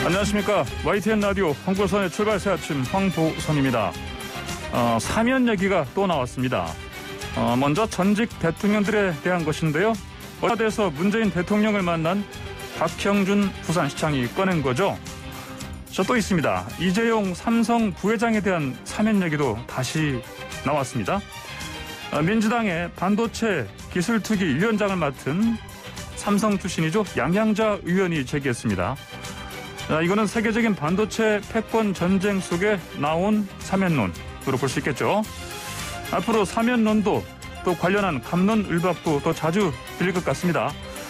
안녕하십니까. YTN 라디오 황보선의 출발새 아침 황보선입니다. 사면 얘기가 또 나왔습니다. 먼저 전직 대통령들에 대한 것인데요. 청와대에서 문재인 대통령을 만난 박형준 부산시장이 꺼낸 거죠. 저 또 있습니다. 이재용 삼성 부회장에 대한 사면 얘기도 다시 나왔습니다. 민주당의 반도체 기술특위 위원장을 맡은 삼성 출신이죠. 양양자 의원이 제기했습니다. 이거는 세계적인 반도체 패권 전쟁 속에 나온 사면론으로 볼 수 있겠죠. 앞으로 사면론도 또 관련한 갑론을박도 더 자주 들릴 것 같습니다.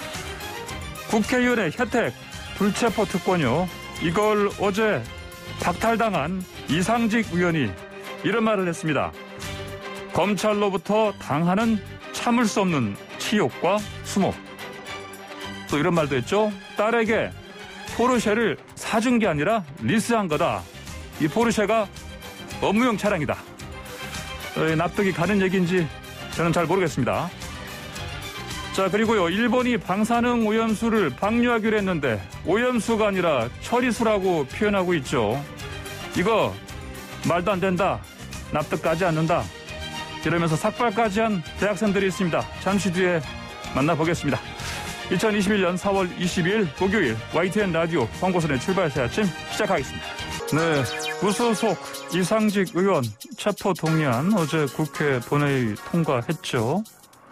국회의원의 혜택, 불체포 특권이요. 이걸 어제 박탈당한 이상직 의원이 이런 말을 했습니다. 검찰로부터 당하는 참을 수 없는 치욕과 수모. 또 이런 말도 했죠. 딸에게 포르쉐를 사준 게 아니라 리스한 거다. 이 포르쉐가 업무용 차량이다. 납득이 가는 얘기인지 저는 잘 모르겠습니다. 자, 그리고요. 일본이 방사능 오염수를 방류하기로 했는데 오염수가 아니라 처리수라고 표현하고 있죠. 이거 말도 안 된다. 납득가지 않는다. 이러면서 삭발까지 한 대학생들이 있습니다. 잠시 뒤에 만나보겠습니다. 2021년 4월 22일 목요일 YTN 라디오 황보선의 출발새 아침 시작하겠습니다. 네, 무소속 이상직 의원 체포 동의안 어제 국회 본회의 통과했죠.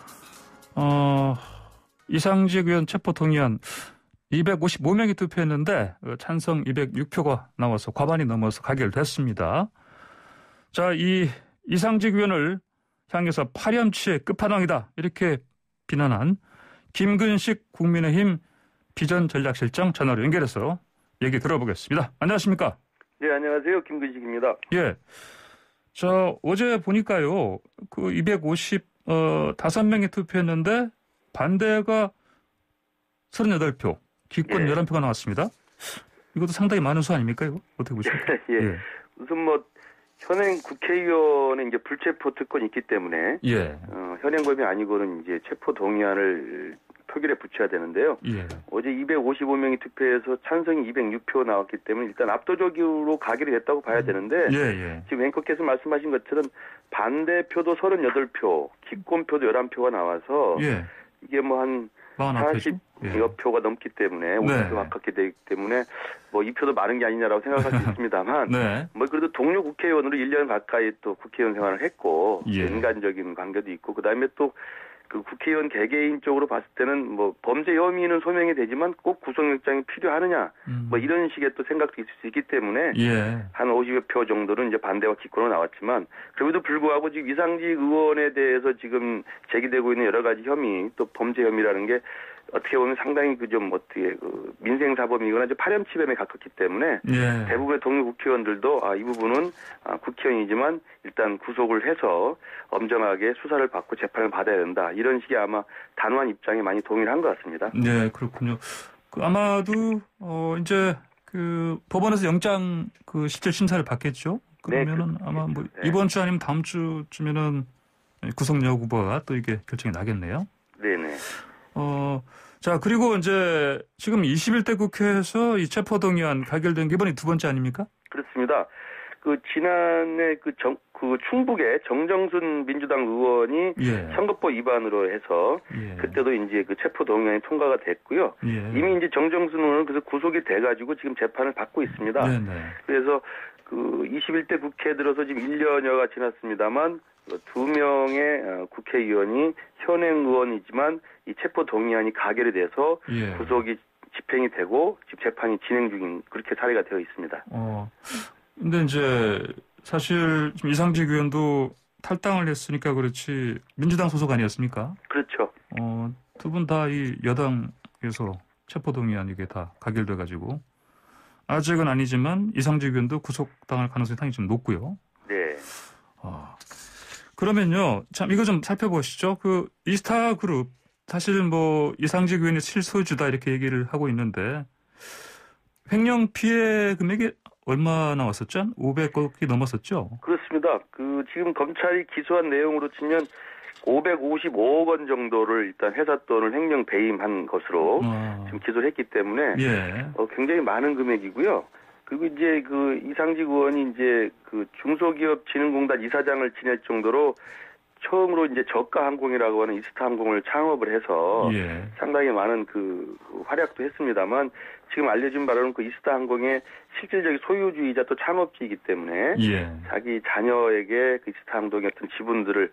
이상직 의원 체포 동의안 255명이 투표했는데 찬성 206표가 나와서 과반이 넘어서 가결됐습니다. 자, 이 이상직 의원을 향해서 파렴치의 끝판왕이다 이렇게 비난한 김근식 국민의힘 비전전략실장 전화로 연결해서 얘기 들어보겠습니다. 안녕하십니까? 네, 안녕하세요. 김근식입니다. 예. 자, 어제 보니까요, 555명이 투표했는데 반대가 38표, 기권 11표가 나왔습니다. 이것도 상당히 많은 수 아닙니까, 이거? 어떻게 보십니까? 예. 우선 현행 국회의원의 이제 불체포 특권이 있기 때문에 현행법이 아니고는 이제 체포 동의안을 표결에 붙여야 되는데요. 어제 255명이 투표해서 찬성이 206표 나왔기 때문에 일단 압도적으로 가결이 됐다고 봐야 되는데 지금 앵커께서 말씀하신 것처럼 반대표도 38표, 기권표도 11표가 나와서 이게 한 40여 표가 넘기 때문에 50표 가깝게 되기 때문에 이 표도 많은 게 아니냐라고 생각할 수 있습니다만 그래도 동료 국회의원으로 1년 가까이 또 국회의원 생활을 했고 인간적인 관계도 있고 그다음에 또 그 국회의원 개개인적으로 봤을 때는 범죄 혐의는 소명이 되지만 꼭 구속영장이 필요하느냐 이런 식의 또 생각도 있을 수 있기 때문에 한 50여 표 정도는 이제 반대와 기권으로 나왔지만 그럼에도 불구하고 지금 이상직 의원에 대해서 지금 제기되고 있는 여러 가지 혐의 또 범죄 혐의라는 게 어떻게 보면 상당히 민생사범이거나 파렴치범에 가깝기 때문에 대부분의 동료 국회의원들도 이 부분은 국회의원이지만 일단 구속을 해서 엄정하게 수사를 받고 재판을 받아야 된다. 이런 식의 아마 단호한 입장에 많이 동의를 한 것 같습니다. 네, 그렇군요. 아마도 이제 법원에서 영장 실질 심사를 받겠죠. 그러면은 아마 이번 주 아니면 다음 주쯤에는 구속 여부가 또 이게 결정이 나겠네요. 네네. 자, 그리고 이제 지금 21대 국회에서 이 체포동의안 가결된 게 이번이 두 번째 아닙니까? 그렇습니다. 지난해 충북의 정정순 민주당 의원이 선거법 위반으로 해서 그때도 이제 체포동의안이 통과가 됐고요. 이미 이제 정정순 의원은 그래서 구속이 돼가지고 지금 재판을 받고 있습니다. 그래서 21대 국회에 들어서 지금 1년여가 지났습니다만 2명의 국회의원이 현행 의원이지만 이 체포 동의안이 가결이 돼서 구속이 집행이 되고 지금 재판이 진행 중인 그렇게 사례가 되어 있습니다. 근데 이제 사실 지금 이상직 의원도 탈당을 했으니까 그렇지 민주당 소속 아니었습니까? 그렇죠. 두 분 다 이 여당에서 체포 동의안 이게 다 가결돼 가지고 아직은 아니지만 이상직 의원도 구속당할 가능성이 상당히 좀 높고요. 네. 그러면요, 참 이거 좀 살펴보시죠. 이스타그룹 사실 이상직 의원이 실소유주다 이렇게 얘기를 하고 있는데 횡령 피해 금액이 얼마 나왔었죠? 500억이 넘었었죠? 그렇습니다. 지금 검찰이 기소한 내용으로 치면 555억 원 정도를 일단 회사 돈을 횡령 배임한 것으로 지금 기소를 했기 때문에 예. 굉장히 많은 금액이고요. 그리고 이제 그 이상직 의원이 이제 그 중소기업진흥공단 이사장을 지낼 정도로 처음으로 이제 저가항공이라고 하는 이스타항공을 창업을 해서 예. 상당히 많은 그 활약도 했습니다만 지금 알려진 바로는 그 이스타항공의 실질적인 소유주이자 또 창업주이기 때문에 예. 자기 자녀에게 그 이스타항공의 어떤 지분들을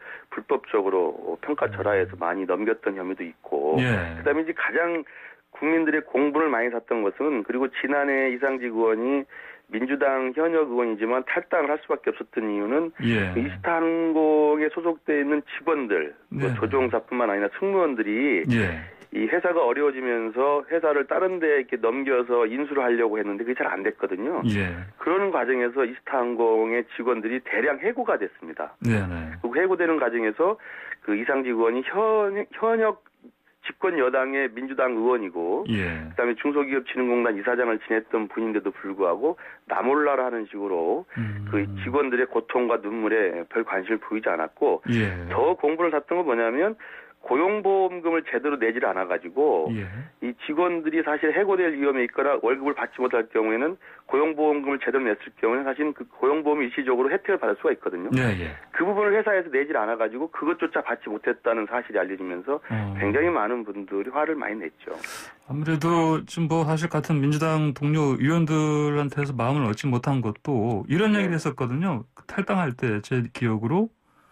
불법적으로 평가절하해서 많이 넘겼던 혐의도 있고 예. 그다음에 이제 가장 국민들의 공분을 많이 샀던 것은 그리고 지난해 이상직 의원이 민주당 현역 의원이지만 탈당을 할 수밖에 없었던 이유는 예. 그 이스타항공에 소속되어 있는 직원들, 네. 조종사뿐만 아니라 승무원들이 예. 이 회사가 어려워지면서 회사를 다른 데 이렇게 넘겨서 인수를 하려고 했는데 그게 잘 안 됐거든요. 예. 그러는 과정에서 이스타항공의 직원들이 대량 해고가 됐습니다. 네네. 그 해고되는 과정에서 그 이상직 의원이 현역 집권 여당의 민주당 의원이고 예. 그다음에 중소기업진흥공단 이사장을 지냈던 분인데도 불구하고 나 몰라라 하는 식으로 그 직원들의 고통과 눈물에 별 관심을 보이지 않았고 예. 더 공분을 샀던 건 뭐냐면 고용보험금을 제대로 내지를 않아가지고 예. 이 직원들이 사실 해고될 위험에 있거나 월급을 받지 못할 경우에는 고용보험금을 제대로 냈을 경우에는 사실 그 고용보험이 일시적으로 혜택을 받을 수가 있거든요. 예. 예. 그 부분을 회사에서 내질 않아가지고 그것조차 받지 못했다는 사실이 알려지면서 굉장히 많은 분들이 화를 많이 냈죠. 아무래도 지금 뭐 사실 같은 민주당 동료 의원들한테서 마음을 얻지 못한 것도 이런 얘기를 했었거든요. 탈당할 때 제 기억으로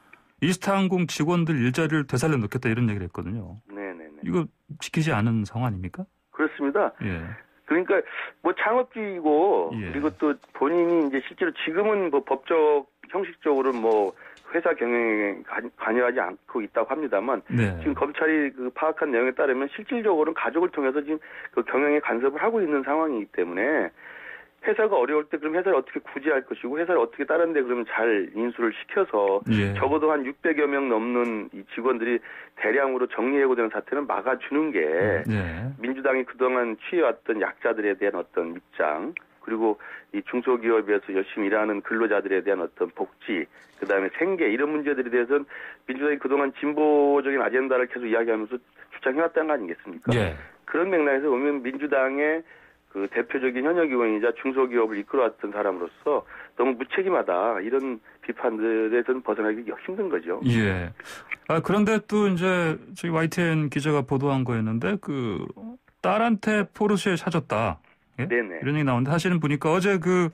이스타항공 직원들 일자리를 되살려 놓겠다 이런 얘기를 했거든요. 네네네. 이거 지키지 않은 상황 아닙니까? 그렇습니다. 예. 그러니까 뭐 창업주이고 예. 그리고 또 본인이 이제 실제로 지금은 뭐 법적 형식적으로 뭐 회사 경영에 관여하지 않고 있다고 합니다만 네. 지금 검찰이 그 파악한 내용에 따르면 실질적으로는 가족을 통해서 지금 그 경영에 간섭을 하고 있는 상황이기 때문에 회사가 어려울 때 그럼 회사를 어떻게 구제할 것이고 회사를 어떻게 다른 데 그러면 잘 인수를 시켜서 예. 적어도 한 600여 명 넘는 이 직원들이 대량으로 정리해고되는 사태는 막아주는 게 예. 민주당이 그동안 취해왔던 약자들에 대한 어떤 입장 그리고 이 중소기업에서 열심히 일하는 근로자들에 대한 어떤 복지 그다음에 생계 이런 문제들에 대해서는 민주당이 그동안 진보적인 아젠다를 계속 이야기하면서 주장해왔다는 거 아니겠습니까? 예. 그런 맥락에서 보면 민주당의 그 대표적인 현역 의원이자 중소기업을 이끌어왔던 사람으로서 너무 무책임하다 이런 비판들에서는 벗어나기 힘든 거죠. 예. 아 그런데 또 이제 저희 YTN 기자가 보도한 거였는데 그 딸한테 포르쉐 사줬다. 예? 네네. 이런 얘기 나오는데 사실은 보니까 어제 그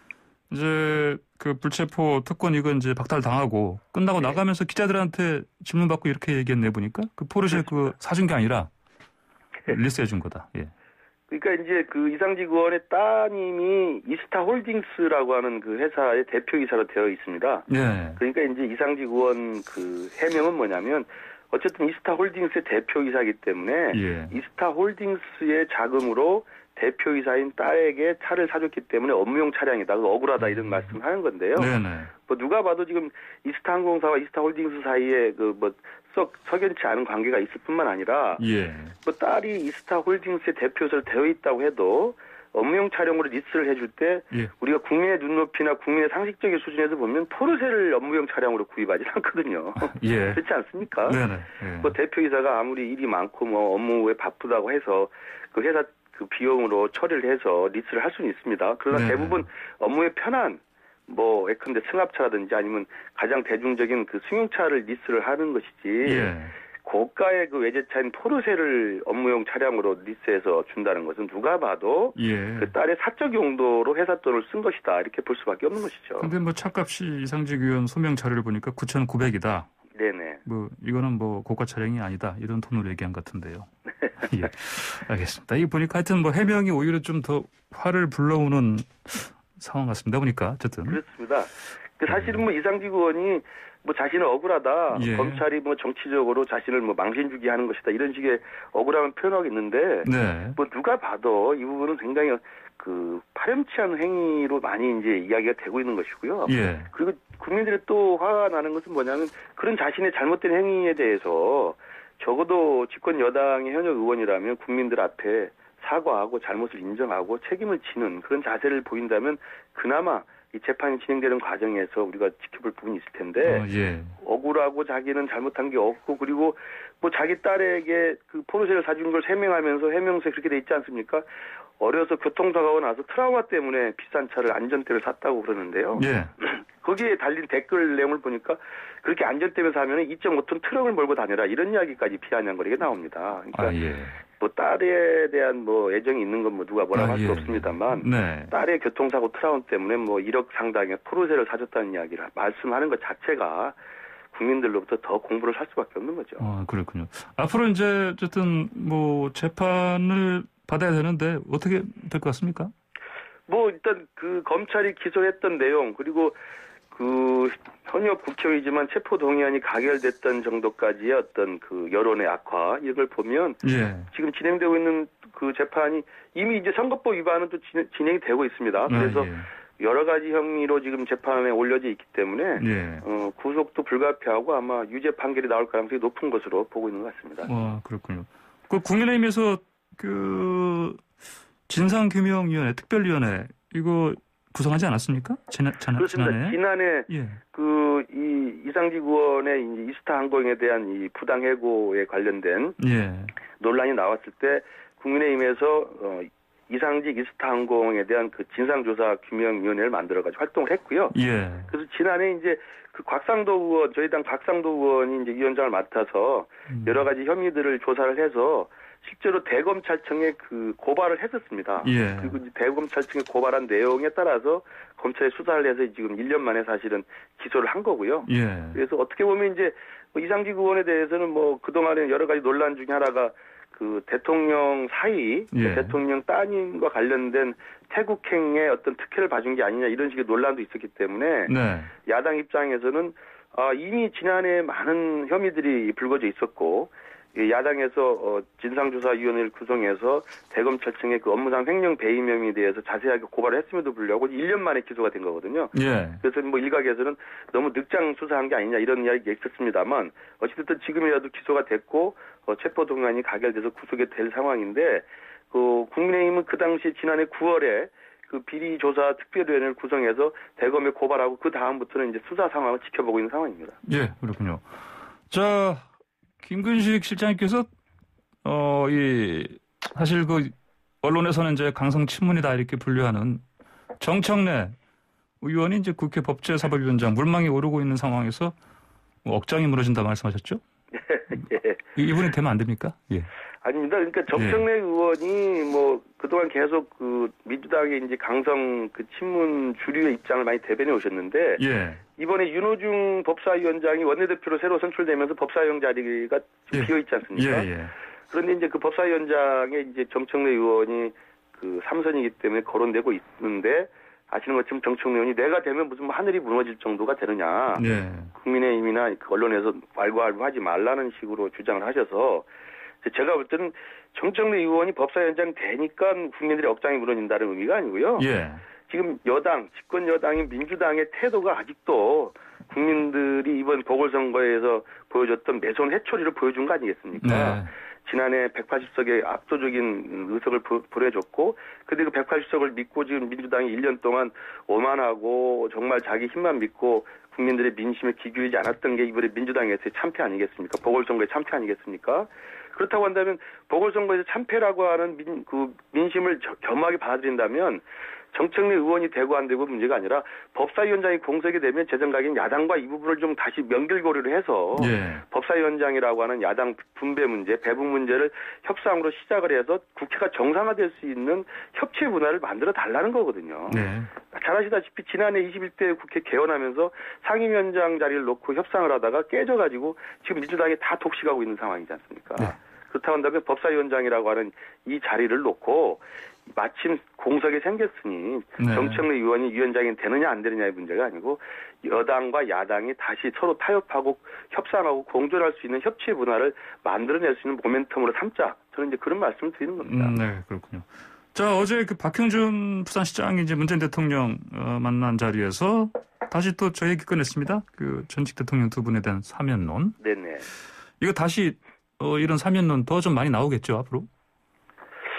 이제 그 불체포 특권 이거 이제 박탈 당하고 끝나고 나가면서 기자들한테 질문 받고 이렇게 얘기했네 보니까 그 포르쉐 그 사준 게 아니라 리스해 준 거다. 예. 그러니까 이제 그 이상직 의원의 따님이 이스타홀딩스라고 하는 그 회사의 대표이사로 되어 있습니다. 예. 그러니까 이제 이상직 의원 그 해명은 뭐냐면 어쨌든 이스타홀딩스의 대표이사이기 때문에 예. 이스타홀딩스의 자금으로 대표이사인 딸에게 차를 사줬기 때문에 업무용 차량이다. 억울하다 이런 말씀을 하는 건데요. 네네. 뭐 누가 봐도 지금 이스타항공사와 이스타홀딩스 사이에 그 뭐 썩 석연치 않은 관계가 있을 뿐만 아니라 예. 뭐 딸이 이스타홀딩스의 대표이사로 되어 있다고 해도 업무용 차량으로 리스를 해줄 때 예. 우리가 국민의 눈높이나 국민의 상식적인 수준에서 보면 포르쉐를 업무용 차량으로 구입하지 않거든요. 예. 그렇지 않습니까? 네네. 예. 뭐 대표이사가 아무리 일이 많고 뭐 업무에 바쁘다고 해서 그 회사 그 비용으로 처리를 해서 리스를 할 수는 있습니다. 그러나 네네. 대부분 업무에 편한 뭐 예컨대 승합차라든지 아니면 가장 대중적인 그 승용차를 리스를 하는 것이지 예. 고가의 그 외제차인 포르쉐를 업무용 차량으로 리스해서 준다는 것은 누가 봐도 예. 그 딸의 사적 용도로 회사 돈을 쓴 것이다 이렇게 볼 수밖에 없는 것이죠. 근데 뭐 차값이 이상직 의원 소명 자료를 보니까 9,900이다. 네네. 뭐 이거는 뭐 고가 차량이 아니다 이런 톤으로 얘기한 것 같은데요. 예, 알겠습니다. 이거 보니까 하여튼 뭐 해명이 오히려 좀 더 화를 불러오는 상황 같습니다. 보니까 어쨌든 그렇습니다. 사실은 뭐 이상직 의원이 뭐 자신은 억울하다. 예. 검찰이 뭐 정치적으로 자신을 뭐 망신주기 하는 것이다. 이런 식의 억울함을 표현하고 있는데 네. 뭐 누가 봐도 이 부분은 굉장히 그 파렴치한 행위로 많이 이제 이야기가 되고 있는 것이고요. 예. 그리고 국민들이 또 화가 나는 것은 뭐냐면 그런 자신의 잘못된 행위에 대해서 적어도 집권 여당의 현역 의원이라면 국민들 앞에 사과하고 잘못을 인정하고 책임을 지는 그런 자세를 보인다면 그나마 이 재판이 진행되는 과정에서 우리가 지켜볼 부분이 있을 텐데 예. 억울하고 자기는 잘못한 게 없고 그리고 뭐 자기 딸에게 그 포르쉐를 사준 걸 해명하면서 해명서에 그렇게 돼 있지 않습니까? 어려서 교통사고가 나서 트라우마 때문에 비싼 차를 안전대를 샀다고 그러는데요. 예. 거기에 달린 댓글 내용을 보니까 그렇게 안전대를 사면 2.5톤 트럭을 몰고 다녀라 이런 이야기까지 비아냥거리게 나옵니다. 그러니까 예. 뭐 딸에 대한 뭐 애정이 있는 건 뭐 누가 뭐라고 할 수 예. 없습니다만 네. 딸의 교통사고 트라우마 때문에 뭐 1억 상당의 포르쉐를 사줬다는 이야기를 말씀하는 것 자체가 국민들로부터 더 공부를 할 수밖에 없는 거죠. 그렇군요. 앞으로 이제 어쨌든 뭐 재판을 받아야 되는데 어떻게 될 것 같습니까? 뭐 일단 그 검찰이 기소했던 내용 그리고 그 현역 국회의지만 체포 동의안이 가결됐던 정도까지의 어떤 그 여론의 악화 이걸 보면 예. 지금 진행되고 있는 그 재판이 이미 이제 선거법 위반은 또 진행이 되고 있습니다. 그래서 예. 여러 가지 혐의로 지금 재판에 올려져 있기 때문에 예. 구속도 불가피하고 아마 유죄 판결이 나올 가능성이 높은 것으로 보고 있는 것 같습니다. 그렇군요. 그 국민의힘에서 그 진상규명위원회 특별위원회 이거 구성하지 않았습니까? 그렇습니다. 지난해? 지난해 예. 이 이상직 의원의 이제 이스타 항공에 대한 이 부당 해고에 관련된 예. 논란이 나왔을 때 국민의힘에서 이상직 이스타 항공에 대한 그 진상조사 규명위원회를 만들어가지고 활동을 했고요. 예. 그래서 지난해 이제 그 곽상도 의원, 저희 당 곽상도 의원이 이제 위원장을 맡아서 여러 가지 혐의들을 조사를 해서 실제로 대검찰청에 그 고발을 했었습니다. 예. 그리고 이제 대검찰청에 고발한 내용에 따라서 검찰이 수사를 해서 지금 1년 만에 사실은 기소를 한 거고요. 예. 그래서 어떻게 보면 이제 이상직 의원에 대해서는 뭐 그동안에 여러 가지 논란 중에 하나가 그 대통령 사위, 예. 대통령 따님과 관련된 태국행의 어떤 특혜를 봐준 게 아니냐 이런 식의 논란도 있었기 때문에 네. 야당 입장에서는 이미 지난해 많은 혐의들이 불거져 있었고 야당에서 진상조사위원회를 구성해서 대검찰청의 그 업무상 횡령 배임 혐의에 대해서 자세하게 고발을 했음에도 불구하고 1년 만에 기소가 된 거거든요. 예. 그래서 뭐 일각에서는 너무 늑장 수사한 게 아니냐 이런 이야기가 있었습니다만 어쨌든 지금이라도 기소가 됐고 체포 동의안이 가결돼서 구속이 될 상황인데 그 국민의힘은 그 당시 지난해 9월에 그 비리조사 특별위원회를 구성해서 대검에 고발하고 그 다음부터는 이제 수사 상황을 지켜보고 있는 상황입니다. 예, 그렇군요. 자, 김근식 실장님께서 사실 그 언론에서는 이제 강성 친문이다 이렇게 분류하는 정청래 의원이 이제 국회 법제사법위원장 물망에 오르고 있는 상황에서 억장이 무너진다 말씀하셨죠? 예. 이분이 되면 안 됩니까? 예. 아닙니다. 그러니까 정청래 의원이 뭐 그동안 계속 그 민주당의 이제 강성 그 친문 주류의 입장을 많이 대변해 오셨는데 예. 이번에 윤호중 법사위원장이 원내대표로 새로 선출되면서 법사위원 자리가 좀 비어 있지 않습니까? 예. 그런데 이제 그 법사위원장에 이제 정청래 의원이 그 3선이기 때문에 거론되고 있는데 아시는 것처럼 정청래 의원이 내가 되면 무슨 하늘이 무너질 정도가 되느냐. 예. 국민의힘이나 그 언론에서 왈가왈부하지 말라는 식으로 주장을 하셔서 제가 볼 때는 정청래 의원이 법사위원장 되니까 국민들의 억장이 무너진다는 의미가 아니고요. 예. 지금 여당, 집권 여당인 민주당의 태도가 아직도 국민들이 이번 보궐선거에서 보여줬던 매서운 해초리를 보여준 거 아니겠습니까? 네. 지난해 180석의 압도적인 의석을 보내줬고, 근데 그 180석을 믿고 지금 민주당이 1년 동안 오만하고 정말 자기 힘만 믿고 국민들의 민심에 귀 기울이지 않았던 게 이번에 민주당에서의 참패 아니겠습니까? 보궐선거의 참패 아니겠습니까? 그렇다고 한다면 보궐선거에서 참패라고 하는 민심을 겸하게 받아들인다면 정청래 의원이 되고 안 되고 문제가 아니라 법사위원장이 공석이 되면 제 생각엔 야당과 이 부분을 좀 다시 명결고리를 해서 법사위원장이라고 하는 야당 분배 문제, 배분 문제를 협상으로 시작을 해서 국회가 정상화될 수 있는 협치 문화를 만들어 달라는 거거든요. 네. 잘 아시다시피 지난해 21대 국회 개원하면서 상임위원장 자리를 놓고 협상을 하다가 깨져가지고 지금 민주당이 다 독식하고 있는 상황이지 않습니까? 네. 그렇다고 한다면 법사위원장이라고 하는 이 자리를 놓고 마침 공석이 생겼으니 정청래 의원이 위원장이 되느냐 안 되느냐의 문제가 아니고 여당과 야당이 다시 서로 타협하고 협상하고 공존할 수 있는 협치 문화를 만들어낼 수 있는 모멘텀으로 삼자. 저는 이제 그런 말씀을 드리는 겁니다. 네, 그렇군요. 자, 어제 그 박형준 부산시장이 이제 문재인 대통령 만난 자리에서 다시 또 저 얘기 꺼냈습니다. 그 전직 대통령 두 분에 대한 사면론. 네네. 이거 다시 이런 사면론 더 좀 많이 나오겠죠, 앞으로?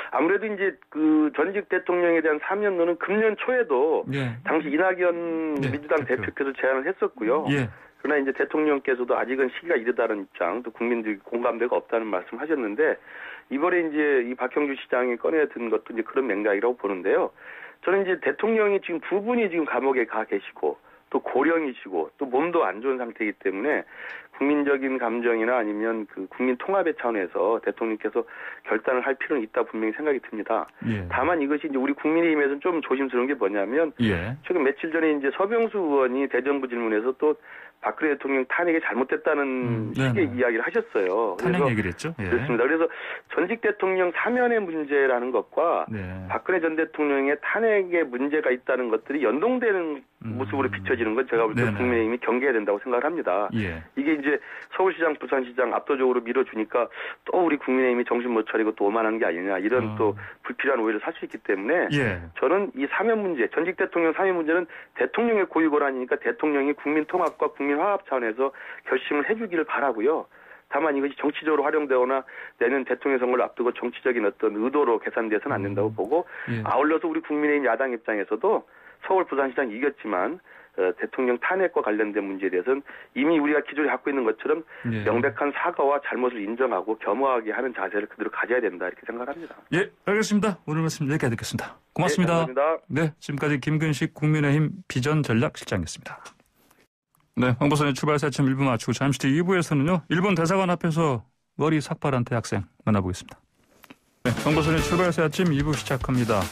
아무래도 이제 그 전직 대통령에 대한 사면론은 금년 초에도 예. 당시 이낙연 민주당 대표께서 제안을 했었고요. 예. 그러나 이제 대통령께서도 아직은 시기가 이르다는 입장, 또 국민들이 공감대가 없다는 말씀하셨는데 이번에 이제 이 박형주 시장이 꺼내든 것도 이제 그런 맥락이라고 보는데요. 저는 이제 대통령이 지금 두 분이 지금 감옥에 가 계시고 또 고령이시고 또 몸도 안 좋은 상태이기 때문에 국민적인 감정이나 아니면 그 국민 통합의 차원에서 대통령께서 결단을 할 필요는 있다 분명히 생각이 듭니다. 예. 다만 이것이 이제 우리 국민의힘에서는 좀 조심스러운 게 뭐냐면 예. 최근 며칠 전에 이제 서병수 의원이 대정부 질문에서 또 박근혜 대통령 탄핵이 잘못됐다는 식의 이야기를 하셨어요. 탄핵 얘기를 했죠. 예. 그렇습니다. 그래서 전직 대통령 사면의 문제라는 것과 박근혜 전 대통령의 탄핵의 문제가 있다는 것들이 연동되는 모습으로 비춰지는 건 제가 볼 때 국민의힘이 경계해야 된다고 생각을 합니다. 예. 이게 이제 서울시장, 부산시장 압도적으로 밀어주니까 또 우리 국민의힘이 정신 못 차리고 또 오만한 게 아니냐 이런 또 불필요한 오해를 살 수 있기 때문에 저는 이 사면 문제, 전직 대통령 사면 문제는 대통령의 고유 권한이니까 대통령이 국민 통합과 국민 화합 차원에서 결심을 해주기를 바라고요. 다만 이것이 정치적으로 활용되거나 내년 대통령 선거를 앞두고 정치적인 어떤 의도로 계산돼서는 안 된다고 보고 아울러서 우리 국민의힘 야당 입장에서도 서울 부산시장 이겼지만 대통령 탄핵과 관련된 문제에 대해서는 이미 우리가 기존에 갖고 있는 것처럼 명백한 사과와 잘못을 인정하고 겸허하게 하는 자세를 그대로 가져야 된다 이렇게 생각합니다. 예, 알겠습니다. 오늘 말씀 여기까지 듣겠습니다. 고맙습니다. 네, 감사합니다. 네, 지금까지 김근식 국민의힘 비전전략실장이었습니다. 네, 황보선의 출발사 아침 1부 마치고 잠시 뒤 2부에서는요. 일본 대사관 앞에서 머리 삭발한 대학생 만나보겠습니다. 네, 황보선의 출발사 아침 2부 시작합니다.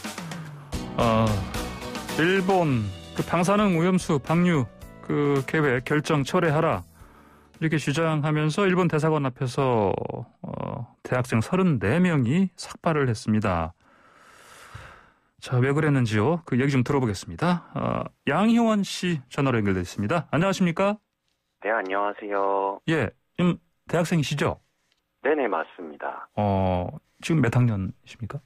일본 그 방사능 오염수 방류 그 계획 결정 철회하라 이렇게 주장하면서 일본 대사관 앞에서 대학생 34명이 삭발을 했습니다. 자, 왜 그랬는지요? 그 얘기 좀 들어보겠습니다. 양희원 씨 전화로 연결되어 있습니다. 안녕하십니까? 네, 안녕하세요. 예, 지금 대학생이시죠? 네네, 맞습니다. 지금 몇 학년이십니까?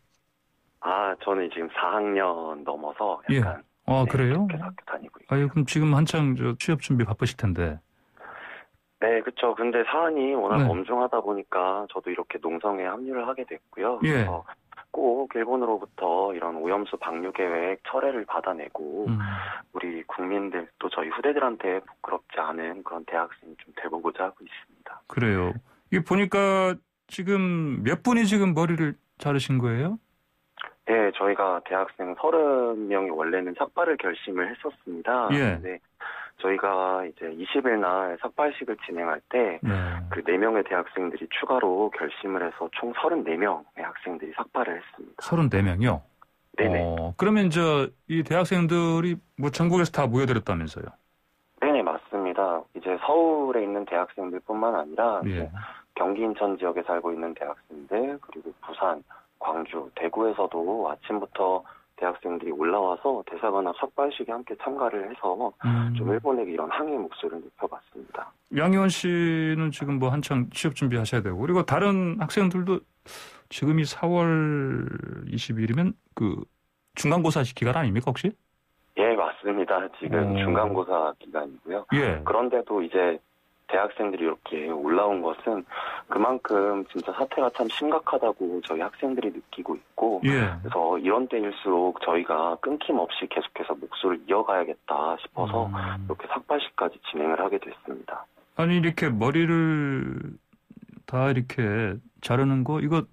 저는 지금 4학년 넘어서 약간. 예. 그래요? 학교 다니고 있고요. 아유, 그럼 지금 한창 취업 준비 바쁘실 텐데. 네, 그렇죠. 근데 사안이 워낙 엄중하다 보니까 저도 이렇게 농성에 합류를 하게 됐고요. 예. 그래서 꼭 일본으로부터 이런 오염수 방류 계획 철회를 받아내고 우리 국민들 또 저희 후대들한테 부끄럽지 않은 그런 대학생이 좀 돼보고자 하고 있습니다. 그래요. 이게 보니까 지금 몇 분이 지금 머리를 자르신 거예요? 네, 저희가 대학생 30명이 원래는 삭발을 결심을 했었습니다. 예. 네. 저희가 이제 20일 날 삭발식을 진행할 때 그 4명의 대학생들이 추가로 결심을 해서 총 34명의 학생들이 삭발을 했습니다. 34명이요? 네네. 그러면 이 대학생들이 뭐 전국에서 다 모여들었다면서요? 네네, 맞습니다. 이제 서울에 있는 대학생들뿐만 아니라 이제 경기 인천 지역에 살고 있는 대학생들 그리고 부산, 광주, 대구에서도 아침부터 대학생들이 올라와서 대사관 앞 삭발식에 함께 참가를 해서 좀 일본에게 이런 항의 목소리를 높여봤습니다. 양희원 씨는 지금 뭐 한창 취업 준비하셔야 되고 그리고 다른 학생들도 지금이 4월 20일이면 그 중간고사 기간 아닙니까 혹시? 예, 맞습니다. 지금 중간고사 기간이고요. 예. 그런데도 이제 대학생들이 이렇게 올라온 것은 그만큼 진짜 사태가 참 심각하다고 저희 학생들이 느끼고 있고 그래서 이런 때일수록 저희가 끊김없이 계속해서 목소리를 이어가야겠다 싶어서 이렇게 삭발식까지 진행을 하게 됐습니다. 아니 이렇게 머리를 다 이렇게 자르는 거 이거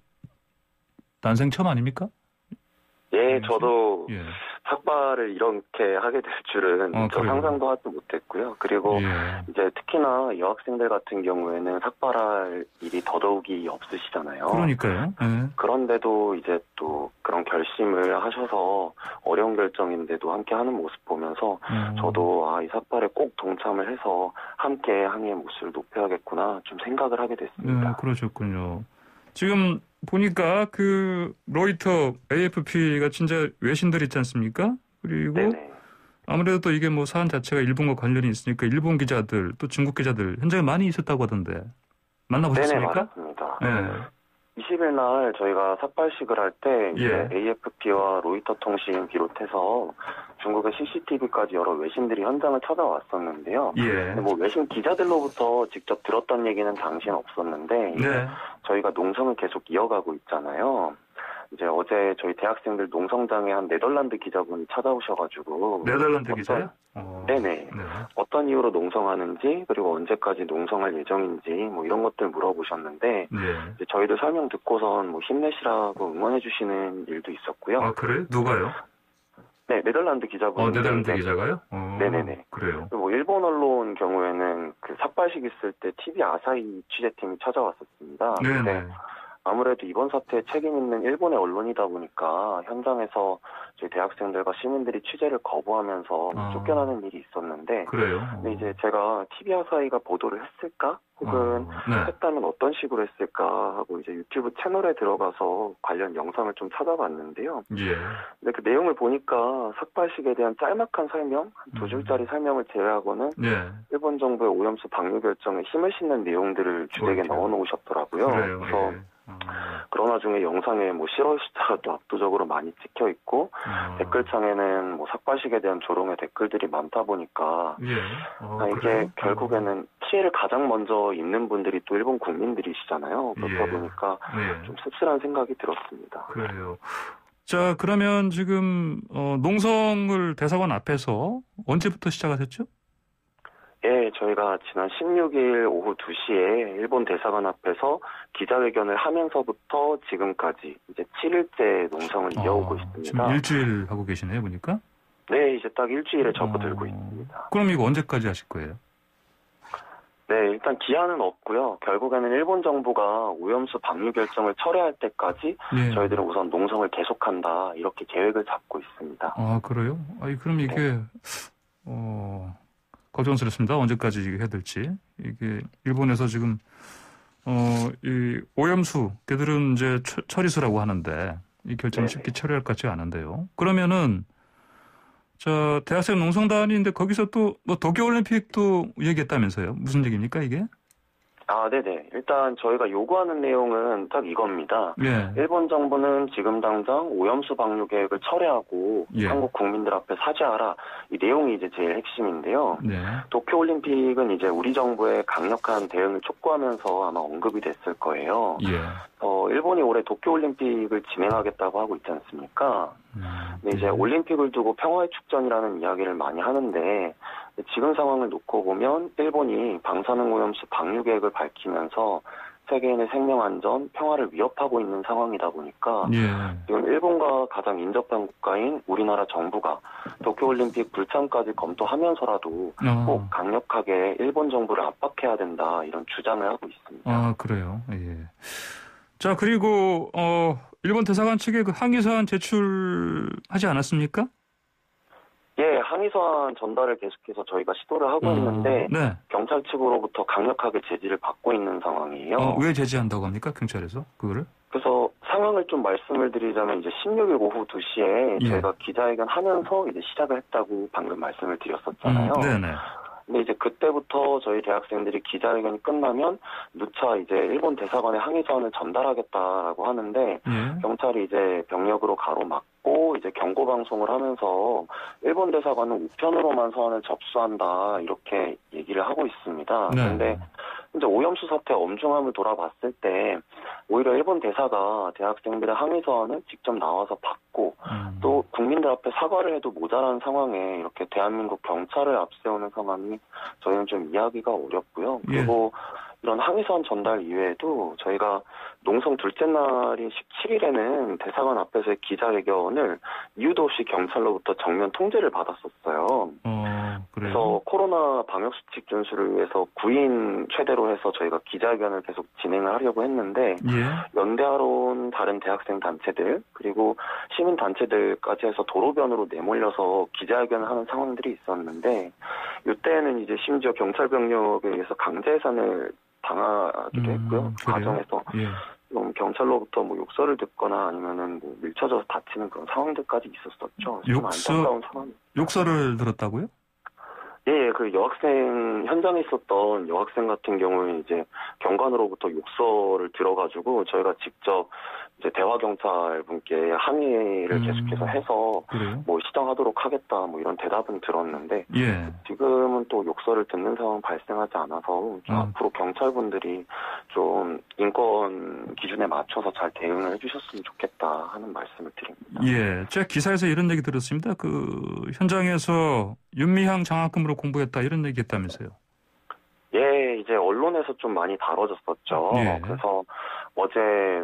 난생 처음 아닙니까? 예, 저도 삭발을 이렇게 하게 될 줄은 저 상상도 하지 못했고요. 그리고 이제 특히나 여학생들 같은 경우에는 삭발할 일이 더더욱이 없으시잖아요. 그러니까요. 그런데도 이제 또 그런 결심을 하셔서 어려운 결정인데도 함께 하는 모습 보면서 저도 이 삭발에 꼭 동참을 해서 함께 항의의 목소리를 높여야겠구나 좀 생각을 하게 됐습니다. 그러셨군요. 지금 보니까 그 로이터, AFP가 진짜 외신들 있지 않습니까? 그리고 아무래도 또 이게 뭐 사안 자체가 일본과 관련이 있으니까 일본 기자들 또 중국 기자들 현장에 많이 있었다고 하던데 만나보셨습니까? 네네, 맞습니다. 20일 날 저희가 삭발식을 할 때 AFP와 로이터 통신 비롯해서 중국의 CCTV까지 여러 외신들이 현장을 찾아왔었는데요. 뭐 외신 기자들로부터 직접 들었던 얘기는 당시엔 없었는데 저희가 농성을 계속 이어가고 있잖아요. 이제 어제 저희 대학생들 농성장에 한 네덜란드 기자분이 찾아오셔가지고. 네덜란드 기자요? 네네. 네. 어떤 이유로 농성하는지, 그리고 언제까지 농성할 예정인지, 뭐 이런 것들 물어보셨는데, 이제 저희도 설명 듣고선 뭐 힘내시라고 응원해주시는 일도 있었고요. 아, 그래요? 누가요? 네, 네덜란드 기자분. 네덜란드 기자가요? 네네네. 그래요. 뭐 일본 언론 경우에는 그 삭발식 있을 때 TV 아사히 취재팀이 찾아왔었습니다. 네네. 아무래도 이번 사태에 책임 있는 일본의 언론이다 보니까 현장에서 저희 대학생들과 시민들이 취재를 거부하면서 쫓겨나는 일이 있었는데, 그래요? 근데 이제 제가 TV 아사히가 보도를 했을까? 혹은 했다면 어떤 식으로 했을까 하고 이제 유튜브 채널에 들어가서 관련 영상을 좀 찾아봤는데요. 예. 근데 그 내용을 보니까 삭발식에 대한 짤막한 설명, 한 2줄짜리 설명을 제외하고는 일본 정부의 오염수 방류 결정에 힘을 싣는 내용들을 주되게 넣어놓으셨더라고요. 그래요. 그래서 그런 와중에 영상에 뭐 싫어 숫자가 또 압도적으로 많이 찍혀 있고 댓글창에는 뭐 삭발식에 대한 조롱의 댓글들이 많다 보니까 이게 그래요? 결국에는 피해를 가장 먼저 입는 분들이 또 일본 국민들이시잖아요. 그렇다 보니까 좀 씁쓸한 생각이 들었습니다. 그래요. 자, 그러면 지금 농성을 대사관 앞에서 언제부터 시작하셨죠? 예, 저희가 지난 16일 오후 2시에 일본 대사관 앞에서 기자회견을 하면서부터 지금까지 이제 7일째 농성을 이어오고 있습니다. 지금 일주일 하고 계시네요, 보니까? 네, 이제 딱 일주일에 접어들고 있습니다. 그럼 이거 언제까지 하실 거예요? 네, 일단 기한은 없고요. 결국에는 일본 정부가 오염수 방류 결정을 철회할 때까지 저희들은 우선 농성을 계속한다, 이렇게 계획을 잡고 있습니다. 아, 그래요? 그럼 이게 걱정스럽습니다. 언제까지 해야 될지. 이게 일본에서 지금 이 오염수 걔들은 이제 처리수라고 하는데 이 결정을 쉽게 처리할 것 같지 않은데요. 그러면은 대학생 농성단인데 거기서 또 뭐 도쿄올림픽도 얘기했다면서요? 무슨 얘기입니까 이게? 아, 네네. 일단 저희가 요구하는 내용은 딱 이겁니다. 일본 정부는 지금 당장 오염수 방류 계획을 철회하고 한국 국민들 앞에 사죄하라. 이 내용이 이제 제일 핵심인데요. 도쿄올림픽은 이제 우리 정부의 강력한 대응을 촉구하면서 아마 언급이 됐을 거예요. 일본이 올해 도쿄올림픽을 진행하겠다고 하고 있지 않습니까? 근데 이제 올림픽을 두고 평화의 축전이라는 이야기를 많이 하는데 지금 상황을 놓고 보면 일본이 방사능 오염수 방류 계획을 밝히면서 세계인의 생명 안전, 평화를 위협하고 있는 상황이다 보니까 지금 일본과 가장 인접한 국가인 우리나라 정부가 도쿄올림픽 불참까지 검토하면서라도 꼭 강력하게 일본 정부를 압박해야 된다, 이런 주장을 하고 있습니다. 아, 그래요? 예. 자, 그리고 일본 대사관 측에 그 항의서안 제출하지 않았습니까? 예, 항의서안 전달을 계속해서 저희가 시도를 하고 있는데 경찰 측으로부터 강력하게 제지를 받고 있는 상황이에요. 왜 제지한다고 합니까? 경찰에서 그거를? 그래서 상황을 좀 말씀을 드리자면 이제 16일 오후 2시에 저희가 기자회견 하면서 이제 시작을 했다고 방금 말씀을 드렸었잖아요. 근데 이제 그때부터 저희 대학생들이 기자회견이 끝나면 누차 이제 일본 대사관에 항의서안을 전달하겠다라고 하는데 경찰이 이제 병력으로 가로막고 이제 경고 방송을 하면서 일본 대사관은 우편으로만 서한을 접수한다, 이렇게 얘기를 하고 있습니다. 그런데 이제 오염수 사태 엄중함을 돌아봤을 때 오히려 일본 대사가 대학생들의 항의서한을 직접 나와서 받고 또 국민들 앞에 사과를 해도 모자란 상황에 이렇게 대한민국 경찰을 앞세우는 상황이 저희는 좀 이해하기가 어렵고요. 그리고 이런 항의서한 전달 이외에도 저희가 농성 둘째 날인 17일에는 대사관 앞에서의 기자회견을 이유도 없이 경찰로부터 정면 통제를 받았었어요. 그래서 코로나 방역수칙 준수를 위해서 9인 최대로 해서 저희가 기자회견을 계속 진행을 하려고 했는데 연대하러 온 다른 대학생 단체들 그리고 시민단체들까지 해서 도로변으로 내몰려서 기자회견을 하는 상황들이 있었는데 이때는 이제 심지어 경찰 병력에 의해서 강제 해산을 당하기도 했고요. 과정에서 좀 경찰로부터 뭐 욕설을 듣거나 아니면은 뭐 밀쳐져서 다치는 그런 상황들까지 있었었죠. 좀 안타까운 상황. 욕설을 들었다고요? 예, 그 여학생 현장에 있었던 여학생 같은 경우에 이제 경관으로부터 욕설을 들어가지고 저희가 직접 이제 대화 경찰 분께 항의를 계속해서 해서 그래요? 뭐 시정하도록 하겠다 뭐 이런 대답은 들었는데 예. 지금은 또 욕설을 듣는 상황 발생하지 않아서 좀 앞으로 경찰분들이 좀 인권 기준에 맞춰서 잘 대응을 해주셨으면 좋겠다 하는 말씀을 드립니다. 예, 제가 기사에서 이런 얘기 들었습니다. 그 현장에서 윤미향 장학금으로 공부했다 이런 얘기했다면서요? 예, 이제 언론에서 좀 많이 다뤄졌었죠. 예. 그래서 어제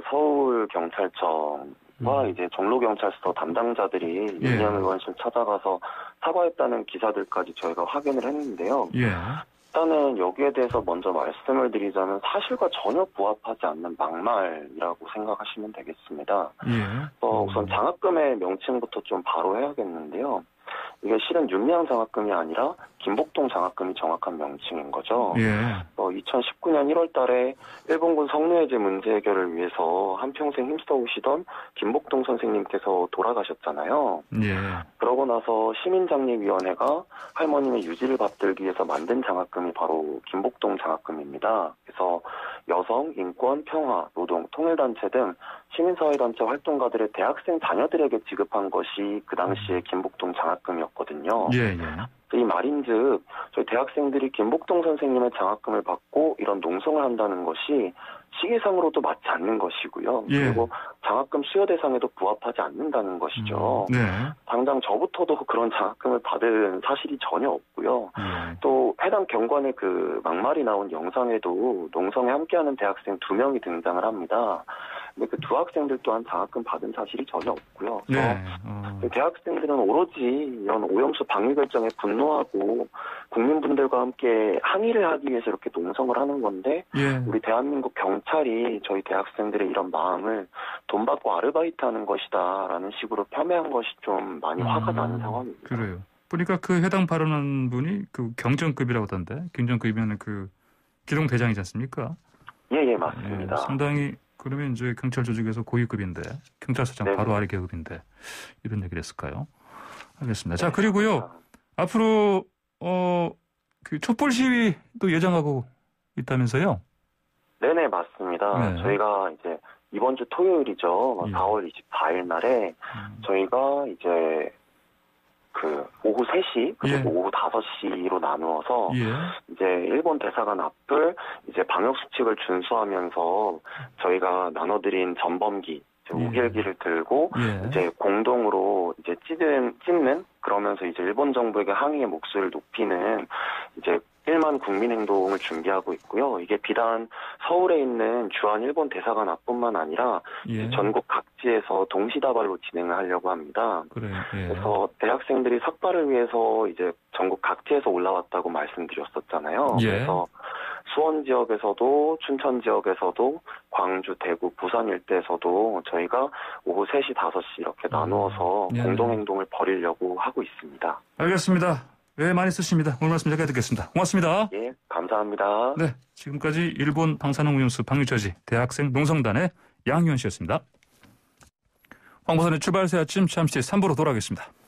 서울경찰청과 이제 종로경찰서 담당자들이 예. 윤미향 의원실 찾아가서 사과했다는 기사들까지 저희가 확인을 했는데요. 예. 일단은 여기에 대해서 먼저 말씀을 드리자면 사실과 전혀 부합하지 않는 막말이라고 생각하시면 되겠습니다. 예. 우선 장학금의 명칭부터 좀 바로 해야겠는데요. 이게 실은 윤미향 장학금이 아니라 김복동 장학금이 정확한 명칭인 거죠. 예. 2019년 1월 달에 일본군 성노예제 문제 해결을 위해서 한평생 힘써오시던 김복동 선생님께서 돌아가셨잖아요. 예. 그러고 나서 시민장립위원회가 할머님의 유지를 받들기 위해서 만든 장학금이 바로 김복동 장학금입니다. 그래서 여성, 인권, 평화, 노동, 통일단체 등 시민사회단체 활동가들의 대학생 자녀들에게 지급한 것이 그 당시에 김복동 장학금이었거든요. 예. 이 말인즉 저희 대학생들이 김복동 선생님의 장학금을 받고 이런 농성을 한다는 것이 시기상으로도 맞지 않는 것이고요. 예. 그리고 장학금 수여 대상에도 부합하지 않는다는 것이죠. 네. 당장 저부터도 그런 장학금을 받은 사실이 전혀 없고요. 또 해당 경관의 그 막말이 나온 영상에도 농성에 함께하는 대학생 2명이 등장을 합니다. 근데 그 두 학생들 또한 장학금 받은 사실이 전혀 없고요. 네. 대학생들은 오로지 이런 오염수 방류 결정에 분노하고 국민분들과 함께 항의를 하기 위해서 이렇게 농성을 하는 건데 예. 우리 대한민국 경찰이 저희 대학생들의 이런 마음을 돈 받고 아르바이트하는 것이다라는 식으로 폄훼한 것이 좀 많이 화가 나는 상황입니다. 그래요. 보니까 그 해당 발언한 분이 그 경정급이라고 하던데 경정급이면 그 기동대장이지 않습니까? 예, 맞습니다. 예, 상당히 그러면 이제 경찰 조직에서 고위급인데 경찰서장 바로 아래 계급인데 이런 얘기를 했을까요? 알겠습니다. 자, 그리고요 앞으로 그 촛불 시위도 예정하고 있다면서요? 네네, 맞습니다. 네. 저희가 이제 이번 주 토요일이죠. 예. 4월 24일 날에 저희가 이제 그 오후 3시 그리고 예. 오후 5시로 나누어서 예. 이제 일본 대사관 앞을 이제 방역 수칙을 준수하면서 저희가 나눠드린 전범기, 우길기를 들고 예. 이제 공동으로 이제 찢는 그러면서 이제 일본 정부에게 항의의 목소리를 높이는 이제 1만 국민행동을 준비하고 있고요. 이게 비단 서울에 있는 주한 일본 대사관 앞뿐만 아니라 예. 전국 각지에서 동시다발로 진행을 하려고 합니다. 그래. 예. 그래서 대학생들이 삭발을 위해서 이제 전국 각지에서 올라왔다고 말씀드렸었잖아요. 예. 그래서 수원 지역에서도 춘천 지역에서도 광주, 대구, 부산 일대에서도 저희가 오후 3시, 5시 이렇게 나누어서 예. 공동행동을 벌이려고 하고 있습니다. 알겠습니다. 네, 많이 쓰십니다. 오늘 말씀 여기까지 듣겠습니다. 고맙습니다. 예, 감사합니다. 네, 지금까지 일본 방사능 오염수 방류처지 대학생 농성단의 양희원 씨였습니다. 황보선의 출발새 아침 잠시 3부로 돌아오겠습니다.